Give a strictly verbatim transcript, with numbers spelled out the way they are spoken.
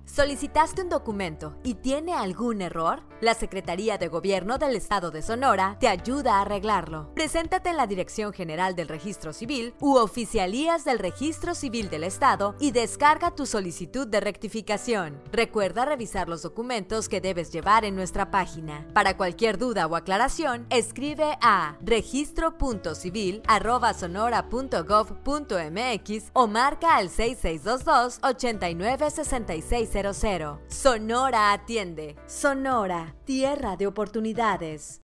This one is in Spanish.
¿Solicitaste un documento y tiene algún error? La Secretaría de Gobierno del Estado de Sonora te ayuda a arreglarlo. Preséntate en la Dirección General del Registro Civil u Oficialías del Registro Civil del Estado y descarga tu solicitud de rectificación. Recuerda revisar los documentos que debes llevar en nuestra página. Para cualquier duda o aclaración, escribe a registro punto civil arroba sonora punto gov punto mx o marca al seis seis dos dos, ocho nueve seis seis cero cero. Sonora atiende. Sonora, tierra de oportunidades.